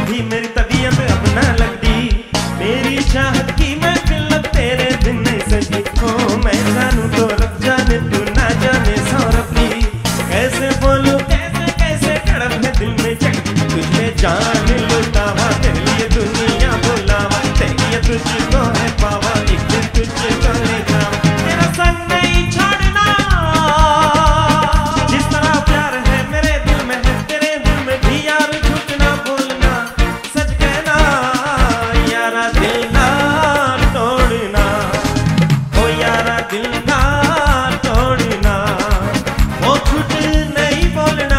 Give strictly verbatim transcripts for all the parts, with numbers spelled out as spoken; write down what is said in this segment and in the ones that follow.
कभी मेरी तबीयत अब न लगती, मेरी चाहत की महफिल अब तेरे दिन नहीं सजी। ओ मैं जानू तो रब जाने, तू ना जाने सौरभ भी। कैसे बोलूं कैसे कैसे तड़प है दिल में जगती, तुझमें जान लुटावा, तेरे लिए दुनिया बुलावा, तेरे लिए तुझको है पावा, एक दिन तुझको ले जावा। तेरा संग नहीं छोड़ना, जिस तरह प्यार है मेरे दिल में है, तेरे दिल में भी यार झूठ ना बोलना, सच कहना यारा दिल ना तोड़ना, ओ यारा दिल ना तोड़ना, ओ झूठ नहीं बोलना।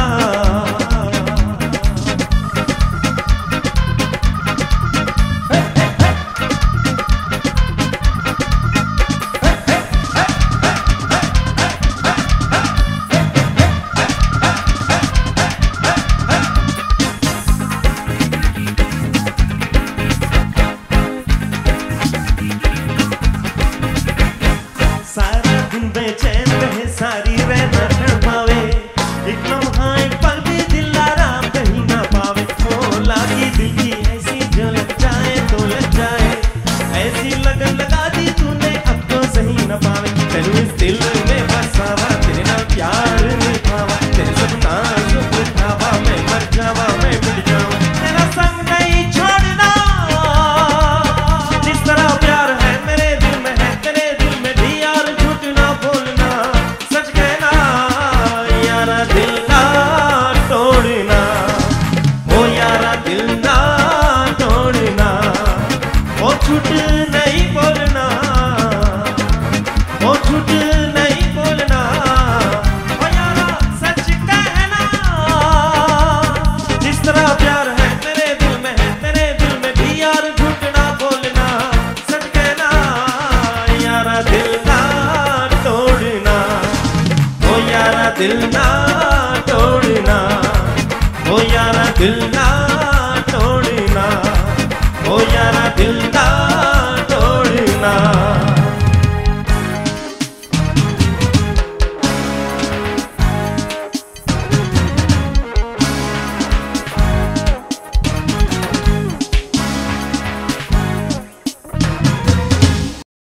सारा दिन बेचैन रहे, सारी रहना तड़पावे, एक लम्हा एक पल भी दिल आराम कहीं ना पावे। ओ लागी दिल की ऐसी जो लग जाए तो लग जाए, ऐसी लगन लगा दी तूने अब तो सही न पावे। तेरू इस दिल में बसावा, तेरे नाल प्यार निभावा, तेरे सपना सुख उठावा, मैं मर जावा मैं मिट जावा। तेरा संग नहीं छोड़ना, जिस तरह प्यार है मेरे दिल में है, तेरे दिल में भी यार झूठ ना बोलना, सच कहना यारा दिल ना तोड़ना, ओ यारा दिल ना तोड़ना, ओ झूठ नहीं बोलना, ओ झूठ नहीं बोलना, ओ यारा सच कहना। जिस तरह प्यार है तेरे दिल में है, तेरे दिल में भी यार झूठ ना बोलना, सच कहना यारा दिल ना तोड़ना, ओ यारा दिल ना तोड़ना, ओ यारा दिल ना तोड़ना, ओ यारा दिल ना